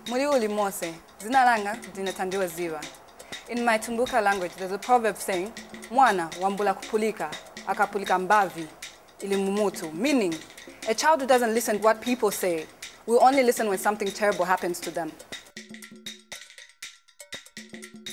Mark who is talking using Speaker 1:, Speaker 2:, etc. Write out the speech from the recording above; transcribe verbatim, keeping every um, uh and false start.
Speaker 1: Muri ulimose, zinalanga dina Thandiwe ziva. In my Tumbuka language, there's a proverb saying, Mwana wambula kupulika, akapulika mbavi, ilimumutu. Meaning, a child who doesn't listen to what people say will only listen when something terrible happens to them.